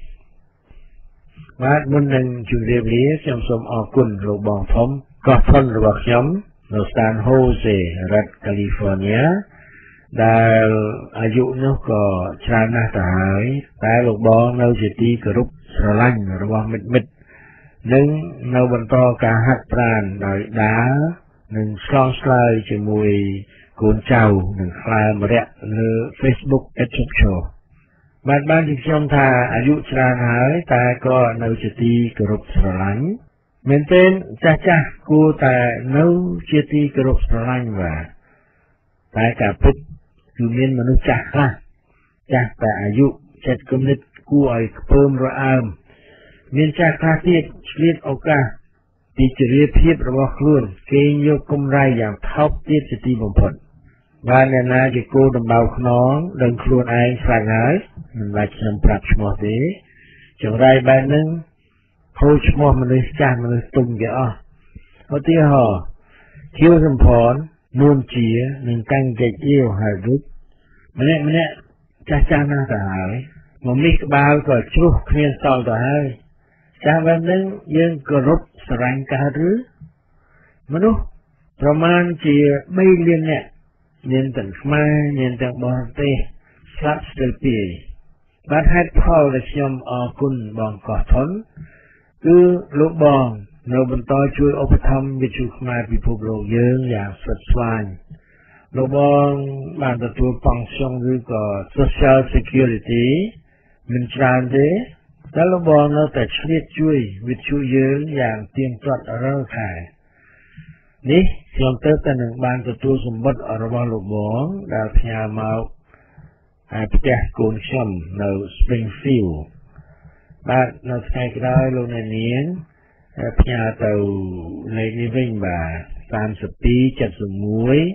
បាទមុននឹងជម្រាបលាខ្ញុំសូមអរគុណលោកបងធំកោះធនរបស់ខ្ញុំនៅ San Jose រដ្ឋ California ដែលអាយុនោះក៏ច្រើនណាស់ទៅហើយតែលោកបងនៅជាទីគោរពស្រឡាញ់របស់មិត្តមិត្តនិងនៅបន្តការហាត់ប្រាណដោយដើរនិងឆ្លងឆ្លើយជាមួយកូនចៅនិងខ្លែម្នាក់លើ Facebook Education បានបានជាខ្ញុំថាអាយុច្រើនហើយតែក៏នៅជាទីគោរពស្រឡាញ់មែនទែនចាស់ចាស់គួរតែនៅជាទីគោរពស្រឡាញ់បាទតែការពិតគឺមានមនុស្សចាស់ខ្លះចាស់តែអាយុចិត្តគំនិតគួរឲ្យខ្ពើមរអើមមានចាស់ខ្លះទៀតឆ្លៀតឱកាសពីចរិយាភាពរបស់ខ្លួនគេយកកម្រៃយ៉ាងថោកទៀតជាទីបំផុតបានអ្នកណាជាគោដំបៅខ្នងដឹងខ្លួនឯងខ្លាំងហើយមិនបាច់ខ្ញុំប្រាប់ឈ្មោះទេចង្រៃបែបហ្នឹងហៅឈ្មោះមនុស្សចាស់មនុស្សទុំគេអស់ឧទាហរណ៍ខៀវសំផននួនជានិងកាំងកេកអៀវហើយរូបម្នាក់ម្នាក់ចាស់ចាស់ណាស់ទៅហើយមកមីក្បាលក៏ជ្រុះគ្មានសល់ទៅហើយចាស់បែបហ្នឹងយើងគោរពស្រឡាញ់កើតឬមនុស្សប្រមាណជាបីលាននាក់មានទាំងខ្មែរមានទាំងបរទេសស្លាប់ស្ទើរពីបាទហេតុផលដែលខ្ញុំអរគុណបងកោះធនគឺលោកបងនៅបន្តជួយឧបត្ថម្ភវិទ្យុខ្មែរពិភពលោកយើងយ៉ាងស្វិតស្វាញលោកបងបានទទួលបង់ស្យងឬក៏ Social Security មិនច្រើនទេតែលោកបងនៅតែឆ្លៀតជួយវិទ្យុយើងយ៉ាងទៀងទាត់រាល់ខែនេះខ្ញុំទៅតែនឹងបានទទួលសម្បត្តិរបស់លោកបងដែលផ្ញើមកហើយផ្ទះកូនខ្ញុំនៅ Springfield បាទនៅថ្ងៃក្រោយលោកអ្នកនាងផ្ញើទៅលេខនេះវិញបាទសាមសិបពីរ เจ็ดสิบเอ็ด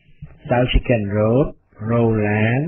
South Chicken Road Rowland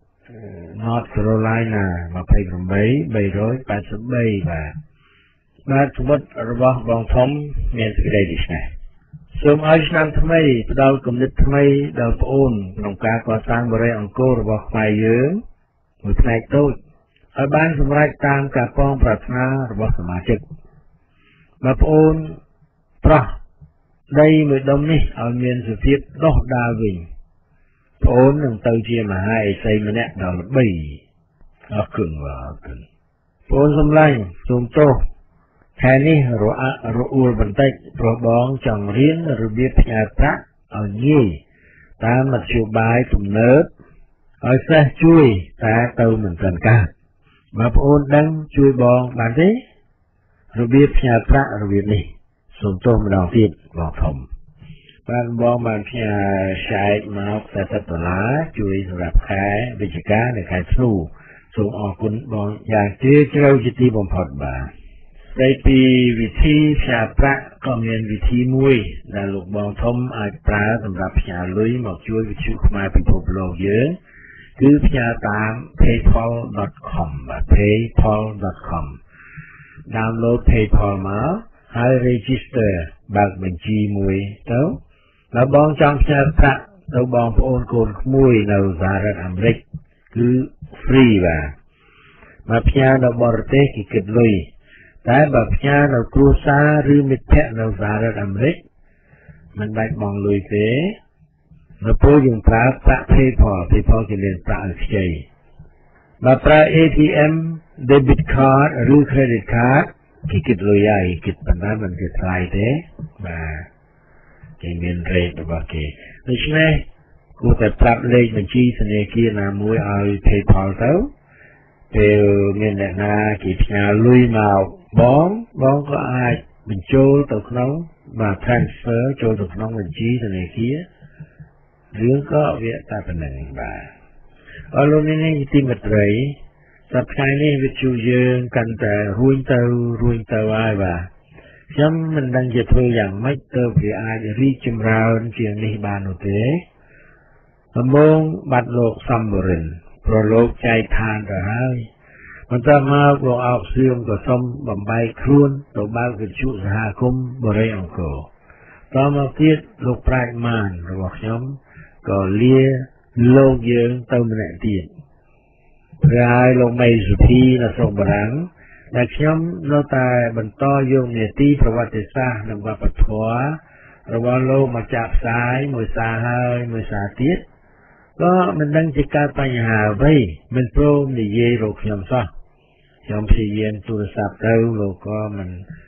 North Carolina ยี่สิบแปด สามแปด三បាទបាទសម្បត្តិរបស់បងធំមានសេចក្តីដូចនេះសូមឲ្យឆ្នាំថ្មីផ្ដល់គំនិតថ្មីដល់ប្អូនក្នុងការកសាងបរិយាអង្គររបស់ខ្មែរយើងមួយផ្នែកតូចឲ្យបានសម្រេចតាមការប៉ងប្រាថ្នារបស់សមាជិកបងប្អូនប្រុសដីមួយដុំនេះឲ្យមានសភាពដុះដាលវិញប្អូននឹងទៅជាមហាអេសីម្នាក់ដល់ល្បីអរគុណបាទអរគុណប្អូនសំឡាញ់សូមទោសខែនេះរអាក់រអួលបន្តិចព្រោះបងចង់រៀនរបៀបផ្ញើប្រាក់ឲ្យងាយតាមមធ្យោបាយទំនើបឲ្យសេះជួយតែទៅមិនទាន់កើតបងប្អូនដឹងជួយបងបានទេរបៀបផ្ញើប្រាក់របៀបនេះសូមទោសម្ដងទៀតបងធំបានបងបានផ្ញើឆែកមកតែដុល្លារជួយសម្រាប់ខែវិច្ឆិកានៅខែធ្នូសូមអរគុណបងយ៉ាងជ្រាលជ្រៅជាទីបំផុតបាទស្ដីពីវិធីផ្ញើប្រាក់ក៏មានវិធីមួយដែលលោកបងធំអាចប្រើសម្រាប់ផ្ញើលុយមកជួយវិទ្យុខ្មែរពិភពលោកយើងគឺផ្ញើតាម paypal ដុត com បាទ paypal ដុត com download PayPal មកហើយ register បើកបញ្ជីមួយទៅแล้วបងចង់ផ្ញើប្រាក់ទៅបងប្អូនកូនក្មួយនៅសហរដ្ឋអាមេរិកគឺ free បាទមកផ្ញើនៅបរទេសគេគិតលុយតែបើផ្ញើនៅគ្រួសារឬមិត្តភ័ក្តិនៅសហរដ្ឋអាមេរិកមិនបាច់បងលុយទេនៅពេលយើងប្រើប្រាក់ PayPal PayPal គេមានប្រាក់ឲ្យខ្ចីបើប្រើ A T M debit card ឬ credit card គេគិតលុយហើយគិតប៉ុណ្ណាមិនគេថ្លៃទេបាទគេមាន rate របស់គេដូច្នេះគួរតែប្រាប់លេខបញ្ជីធនាគារណាមួយឲ្យ PayPal ទៅពេលមានអ្នកណាគេផ្ញើលុយមកបងបងក៏អាចបញ្ចូលទៅក្នុងបាទ transfer ចូលទៅក្នុងបញ្ជីធនាគាររឿងក៏វាតែប៉ុណ្្នឹងបាទអរលោកនេះទីមេត្រីសប្តាហ៍នេះវិទ្យុយើងកាន់តែរួញទៅរួញទៅហើយបាទខ្ញុំមិនដឹងជាធ្វើយ៉ាងម៉េចទៅវាអាចរីកចម្រើនជាងនេះបាននោះទេដំបូងបាត់លោកសំបរិនប្រលោកចែកឋានទៅហើយបន្ទាប់មកលោកអោកសឿមក៏សុំបំបែកខ្លួនទៅបើកវិទ្យុសហគមន៍បរិយអង្គរតមកទៀតលោកប្រាជ្ញម៉ានរបស់ខ្ញុំក៏លាលោកយើងទៅម្នាក់ទៀតហើយលោកមេសុភីនៅស្រុកបារាំងដែលខ្ញុំនៅតែបន្តយកនីតិប្រវត្តិសាស្ត្រនិងវប្បធម៌របស់លោកមកចាក់ផ្សាយមួយសារហើយមួយសារទៀតក៏មិនដឹងជាកើតបញ្ហាអ្វីមិនព្រមនិយាយរកខ្ញុំសោះខ្ញុំព្យាយាមទូរស័ព្ទទៅលោកក៏មិន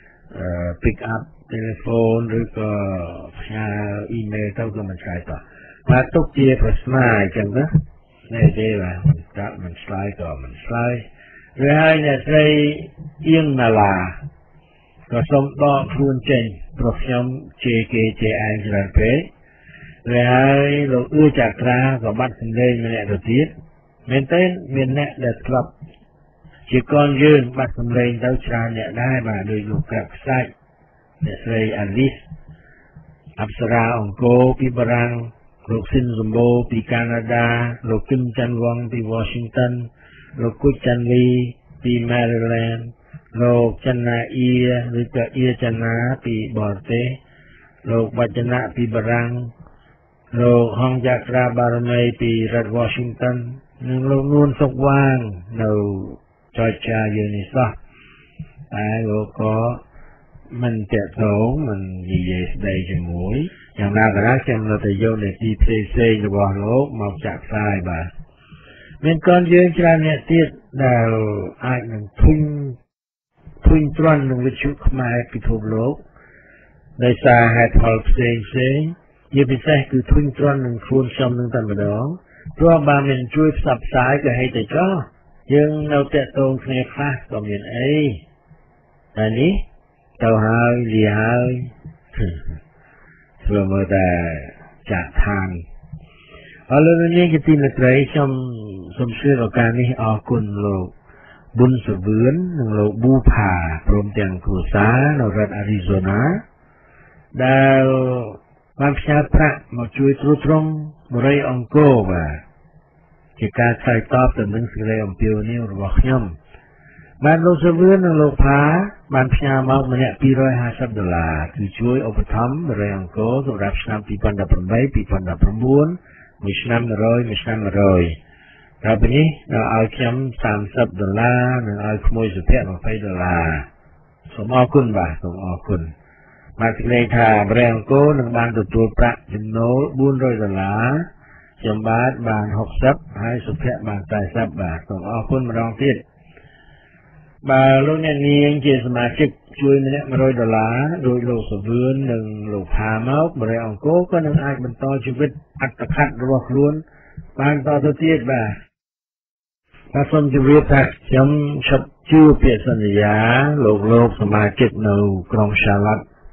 pick up telephone ឬក៏ផ្ញើ email ទៅក៏មិនឆ្លើយតបបាទទុកជាប្រស្នាអញ្ចឹងណានេះទេបាទតាក់មិនឆ្លើយក៏មិនឆ្លើយឬហើយអ្នកស្រីអៀងណាឡាក៏សូមដកខ្លួនចេញព្រោះខ្ញុំជេរគេជេរឯងច្រើនពេកឬហើយលោកអ៊ឺចក្រាក៏បាត់សម្លេងម្នាក់ទៅទៀតមែនទេមានអ្នកដែលធ្លាប់ជាកូនយើងបាត់សម្លេងទៅច្រើនអ្នកដែរបាទដោយលោកក្រាក់ខ្សាច់អ្នកស្រីអាលីសអប្សរាអង្គរពីបារាំងលោកស៊ីនសម្បូរពីកាណាដាលោកគឹមច័ន្ទវងពី Washington លោកគុជច័ន្ទលីពី Maryland លោកចនាអ៊ីឬក៏អ៊ីចនាពីបរទេសលោកវចនៈពីបារាំងលោកហងចក្រាបារមីពីរដ្ឋ Washington និងលោកនួនសុកវាងនៅចរចាយើងនេះសោះតែលោកក៏មិនតេតងមិននិយាយស្ដីជាមួយយ៉ាងណាក៏ដោយខ្ញុំនៅតែយកនីតិផ្សេងៗរបស់លោកមកចាក់ផ្សាយបាទមានកូនយើងច្រើនអ្នកទៀតដែលអាចនឹងធុញធុញទ្រាន់នឹងវិទ្យុខ្មែរពិភពលោកដោយសារហេតុផលផ្សេងផ្សេងជាពិសេសគឺធុញទ្រាន់នឹងខ្លួនខ្ញុំនឹងតែម្ដងព្រោះបើមិនជួយផ្សព្វផ្សាយក៏ហេតុតែចោះយើងនៅតេតងគ្នាខ្លះក៏មានអីតែនេះទៅហើយលាហើយធ្វើមើលតែចាក់ឋានអរលោកនាងជាទីមេត្រីខ្ញុំសូមជឿឱកាសនេះអរគុណលោកប៊ុនសវឿននិងលោកប៊ូផាព្រមទាំងគ្រួសារនៅរដ្ឋ Arizona ដែលបានផ្ញើប្រាក់មកជួយទ្រទ្រង់បរិយអង្គរបាទជាការឆ្លើយតបទៅនឹងសេចក្តីអំពាវនាវរបស់ខ្ញុំបានលោកសវឿននិងលោកផាបានផ្ញើមកម្នាក់ពីររយហាសិបដុល្លារគឺជួយឧបត្ថម្ភបរិយអង្គរសម្រាប់ឆ្នាំពីរពាន់ដប់ប្រាំបី ពីរពាន់ដប់ប្រាំបួនមួយឆ្នាំមួយរយមួយឆ្នាំមួយរយដល់ពេលនេះដល់ឲ្យខ្ញុំសាមសិបដុល្លារនិងឲ្យក្មួយសុភ័ក្រยี่สิบដុល្លារសូមអរគុណបាទសូមអរគុណបានសេចក្តីថាបរិយអង្គរនឹងបានទទួលប្រាក់ចំណូលបួនរយដុល្លារខ្ញុំបាទបានหกสิบហើយសុភ័ក្របានแปดสิบបាទសូមអរគុណម្ដងទៀតបើលោកអ្នកនាងជាសមាជិកជួយម្នាក់មួយរយដុល្លារដោយលោកសវឿននិងលោកផាមកបរិយអង្គរក៏នឹងអាចបន្តជីវិតអត្តខិតរបស់ខ្លួនបានតទៅទៀតបាទបាទសូមជម្រាបថាខ្ញុំឈប់ជឿពាក្យសន្យាលោកលោកសមាជិកនៅក្រុង Charlotte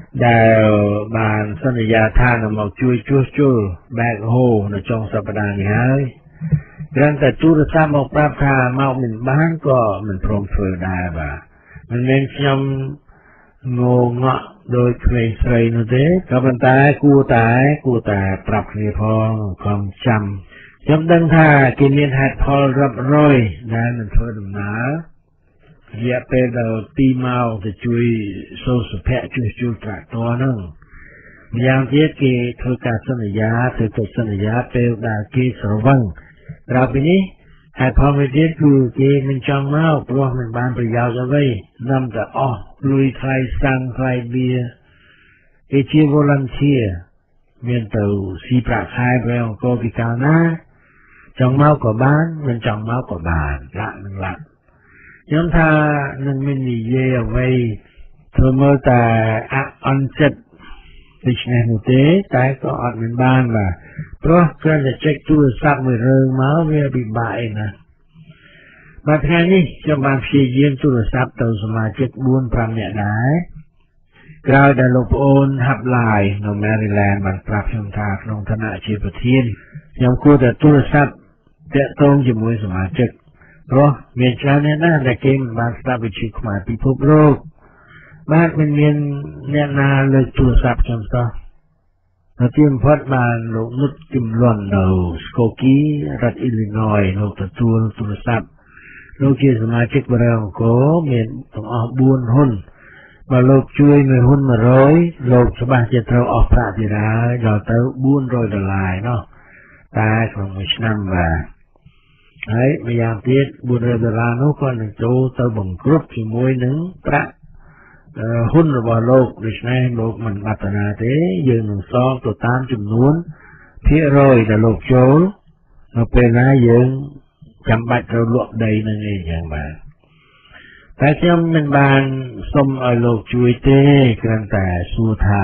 ដែលបានសន្យាថានឹងមកជួយជួសជុល backhoe នៅចុងសប្តាហ៍នេះហើយគ្រាន់តែទូរស័ព្ទមកប្រាប់ថាមកមិនបានក៏មិនព្រមធ្វើដែរបាទមិនមែនខ្ញុំងងក់ដោយក្មេងស្រីនោះទេក៏ប៉ុន្តែគួរតែគួរតែប្រាប់គ្នាផងខំចាំខ្ញុំដឹងថាគេមានហេតុផលរាប់រយដែលមិនធ្វើដំណើររយៈពេលដល់ពីរម៉ោងទៅជួយសូសុភ័ក្រជួសជុលត្រាក់ទ័រហ្នឹងម្យ៉ាងទៀតគេធ្វើការសន្យាធ្វើកិច្ចសន្យាពេលដែលគេស្រវឹងក្រៅពីនេះហេតុផលមួយទៀតគឺគេមិនចង់មកព្រោះមិនបានប្រយោជន៍អ្វីនាំតែអស់លុយថ្លៃសាំងថ្លៃបៀគេជា volunteer មានទៅស៊ីប្រាក់ខែព្រះអង្គពីកាលណាចង់មកក៏បានមិនចង់មកក៏បានឡាក់នឹងឡាក់ខ្ញុំថានឹងមាននិយាយអ្វីធ្វើមើលតែអអន់ចិត្តដូច្នេះនោះទេតែក៏អត់មានបានបាទព្រោះគ្រាន់តែចែកទូរស័ព្ទមួយរឿងមកវាពិបាកឯណាបាទថ្ងៃនេះខ្ញុំបានព្យាយាមទូរស័ព្ទទៅសមាជិក bốn 5 នាក់ដែរក្រោយដែលលោកប្អូនហាប់ឡាយនៅ Maryland បានប្រាប់ខ្ញុំថាក្នុងឋានៈជាប្រធានខ្ញុំគួរតែទូរស័ព្ទតាក់ទងជាមួយសមាជិកព្រោះមានច្រើនអ្នកណាស់ដែលគេមិនបានស្ដាប់វិទ្យុខ្មែរពិភពលោកបាទមិនមានអ្នកណាលើកទូរស័ព្ទខ្ញុំសោះនៅទីបំផុតបានលោកនុតជំលន់នៅ Skokie រដ្ឋ Illinois លោកទទួលទូរស័ព្ទលោកជាសមាជិកបរិយាអង្គរមានទាំងអស់ bốn ហ៊ុនបើលោកជួយមួយហ៊ុនmột trămលោកច្បាស់ជាត្រូវអស់ប្រាក់ទៀតហើយដល់ទៅ bốn trămដុល្លារណោះតែក្នុងមួយឆ្នាំបាទហើយម្យ៉ាងទៀត bốn trămដុល្លារនោះក៏នឹងចូលទៅបង្គ្រប់ជាមួយនឹងប្រាក់ហ៊ុនរបស់លោកដូច្នេះលោកមិនបាត់ណាទេយើងនឹងសងទៅតាមចំនួនភាគរយដែលលោកចូលនៅពេលណាយើងចាំបាច់ត្រូវលក់ដីនឹងឯងយ៉ាងបាទតែខ្ញុំមិនបានសុំឲ្យលោកជួយទេគ្រាន់តែសួរថា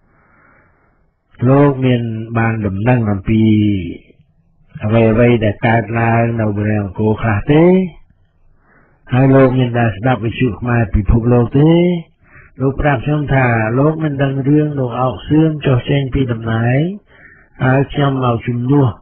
លោកមានបានដំណឹងអំពីអ្វីអ្វីដែលកើតឡើងនៅបរិយាអង្គរខ្លះទេហើយលោកមានបានស្ដាប់វិទ្យុខ្មែរពិភពលោកទេលោកប្រាប់ខ្ញុំថាលោកមិនដឹងរឿងលោកអោកសឿងចុះចេញពីតំណែងហើយខ្ញុំមកជំនួស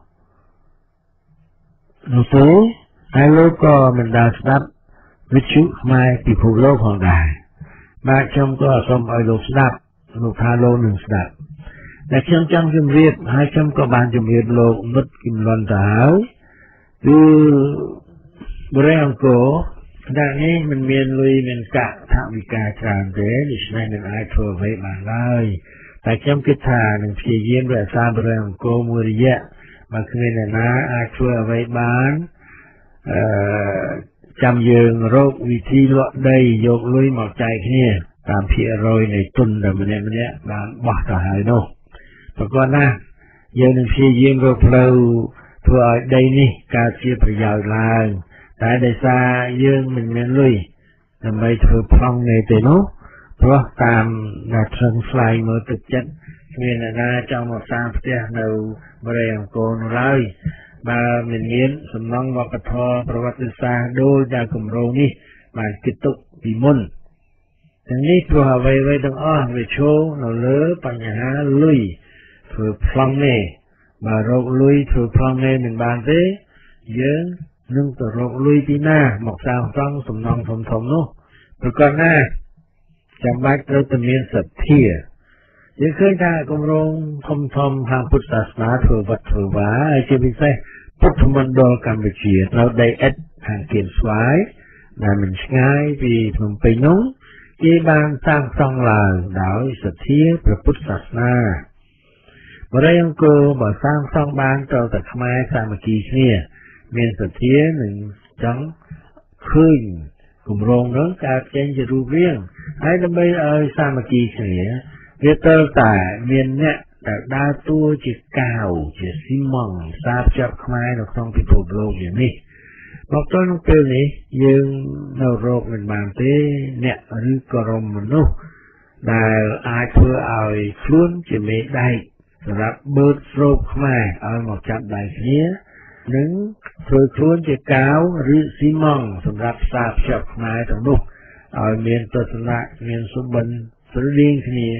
នោះទេហើយលោកក៏មិនបានស្ដាប់វិទ្យុខ្មែរពិភពលោកផងដែរបាទខ្ញុំក៏សូមឲ្យលោកស្ដាប់លោកថាលោកនឹងស្ដាប់តែខ្ញុំចង់ជម្រាបហើយខ្ញុំក៏បានជម្រាបលោកមុតគឹមលន់ទៅហើយគឺបរិយាអង្គរដែលនេះមិនមានលុយមានកាក់ថវិកាច្រើនទេដូច្នេះមិនអាចធ្វើអ្វីបានឡើយតែខ្ញុំគិតថានឹងព្យាយាមរក្សាបរិយាអង្គរមួយរយៈបើគ្មានអ្នកណាអាចធ្វើអ្វីបានអឺចាំយើងរកវិធីលក់ដីយកលុយមកចែកគ្នាតាមភាគរយនៃទុនដែលម្នាក់ម្នាក់បានបោះទៅហើយនោះប្រកបណាយើងនឹងព្យាយាមរកផ្លូវធ្វើឲ្យដីនេះកើតជាប្រយោជន៍ឡើងតែដោយសារយើងមិនមានលុយដើម្បីធ្វើប្លង់នេះទេនោះព្រោះតាមដែលត្រឹងស្លាយមើលទឹកចិត្តគ្មានអ្នកណាចង់មកសាងផ្ទះនៅបរិយាអង្គរនោះឡើយបើមិនមានសំណង់វប្បធម៌ប្រវត្តិសាស្ត្រដូចដែលគម្រោងនេះបានគិតទុកពីមុនទាំងនេះព្រោះអ្វីៗទាំងអស់វាឈរនៅលើបញ្ហាលុយធ្វើប្លង់នេះបើរកលុយធ្វើប្លង់នេះមិនបានទេយើងនឹងទៅរកលុយពីណាមកសាងសង់សំណង់ធំធំនោះប្រកបណាចាំបាច់ត្រូវតែមានសទ្ធាយើងឃើញថាគម្រោងធំធំខាងពុទ្ធសាសនាធ្វើវត្តធ្វើវាហើយជាពិសេសពុទ្ធមណ្ឌលកម្ពុជាត្រូវដីឥដ្ឋខាងគៀនស្វាយដែលមិនឆ្ងាយពីភ្នំពេញនោះគេបានសាងសង់ឡើងដោយសទ្ធាព្រះពុទ្ធសាសនាបរិយាអង្គរបើសាងសង់បានត្រូវតែខ្មែរសាមគ្គីគ្នាមានសទ្ធានឹងចង់ឃើញគម្រោងនោះកើតចេញជារូបរាងហើយដើម្បីឲ្យសាមគ្គីគ្នាវាត្រូវតែមានអ្នកដែលដើរតួជាកាវជាស៊ីម៉ង់សាភ្ជាប់ខ្មែរនៅក្នុងពិភពលោកយ៉ាងនេះមកទល់នឹងពេលនេះយើងនៅរកមិនបានទេអ្នកឬក៏រមមនុស្សដែលអាចធ្វើឲ្យខ្លួនជាមេដែកសម្រាប់បឺតស្រូបខ្មែរឲ្យមកចាប់ដៃគ្នានិងធ្វើខ្លួនជាកាវឬស៊ីម៉ង់សម្រាប់សាភ្ជាប់ខ្មែរទាំងនោះឲ្យមានទស្សនៈមានសុបិនស្រដៀងគ្នា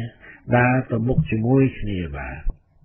ដើរទៅមុខជាមួយគ្នាបាទ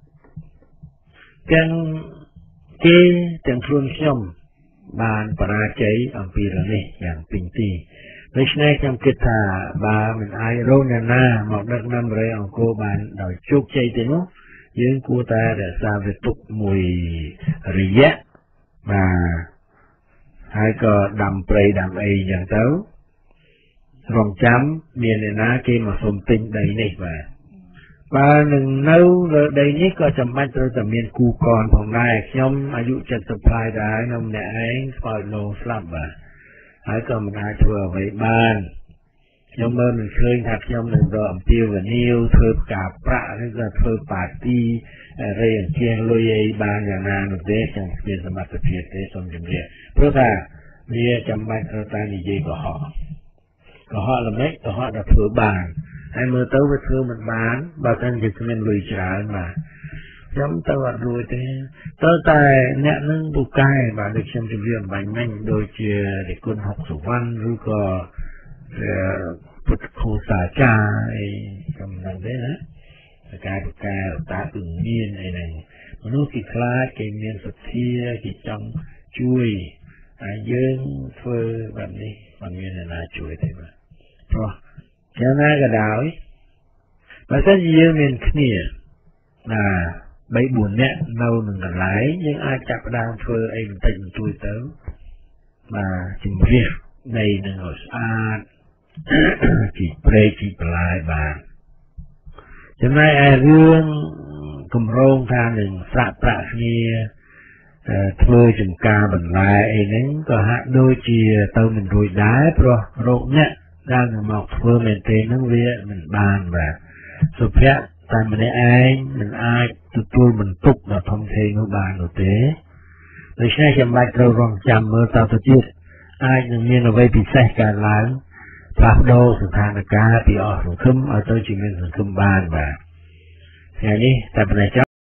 ទាំងគេទាំងខ្លួនខ្ញុំបានបរាជ័យអំពីរឿងនេះយ៉ាងពេញទីដូច្នេះខ្ញុំគិតថាបើមិនអាចរកអ្នកណាមកដឹកនាំប្រទេសអង្គរបានដោយជោគជ័យទេនោះយើងគួរតែរក្សាវាទុកមួយរយៈបាទហើយក៏ដាំព្រៃដាំអីចឹងទៅរងចាំមានអ្នកណាគេមកសុំទិញដីនេះបាទបើនឹងនៅលើដីនេះក៏ចាំបាច់ត្រូវតែមានគូកនផងដែរខ្ញុំអាយុเจ็ดสิบប្លាយដែរខ្ញុំម្នាក់ឯងស្គាល់លោស្លាប់បាទហើយក៏មិនអាចធ្វើអ្វីបានខ្ញុំមើលមិនឃើញថាខ្ញុំនឹងរកអំពាវនាវធ្វើផ្កាប្រាក់ឬក៏ធ្វើប៉ាទីរៃអញ្ជើញលុយអីបានយ៉ាងណានោះទេខ្ញុំគ្មានសមត្ថភាពទេសូមជម្រាបព្រោះថាវាចាំបាច់ត្រូវតែនិយាយកុហកកុហកល្មិចកុហកដល់ធ្វើបានហើយមើលទៅវាធ្វើមិនបានបើមិនជាគ្មានលុយច្រើនបាទខ្ញុំទៅអត់រួចទេតើតែអ្នកនឹងពូកែបាទដូចខ្ញុំជម្រាបបាញ់មិញដូចជារិគុណហុកសុវណ្ណឬក៏ពុទ្ធគូសាចារអីខ្ញុំមិនដឹងទេណាការពូកែតាគឺមានអីហ្នឹងមនុស្សគេខ្លាចគេមានសទ្ធាគេចង់ជួយហើយយើងធ្វើបែបនេះមិនមានអ្នកណាជួយទេបាទព្រោះយ៉ាងណាក៏ដោយបើសិនជាយើងមានគ្នាណាបីបួននាក់នៅនឹងកន្លែងយើងអាចចាប់ផ្ដើមធ្វើអីបន្តិចបន្តួចទៅបាទជំរាបនៃនឹងឲ្យស្អាតជីព្រៃជីបន្លែបានចំណែកឯរឿងគម្រោងថានឹងស្រាក់ប្រាក់គ្នាធ្វើចំការបន្លែអីហ្នឹងក៏ហាក់ដូចជាទៅមិនរួចដែរព្រោះរោគអ្នកដែលមកធ្វើមែនទេហ្នឹងវាមិនបានបាទសុភ័ក្រតែម្នាក់ឯងមិនអាចទទួលបន្ទុកដ៏ធំធេងនោះបាននោះទេដូច្នេះខ្ញុំបាច់ត្រូវរងចាំមើលតទៅទៀតអាចនឹងមានអ្វីពិសេសកើតឡើងផ្លាស់ប្ដូរស្ថានភាពពីអស់សង្ឃឹមឲ្យទៅជាមានសង្ឃឹមបានបាទថ្ងៃនេះតែប៉ុណ្ណេះ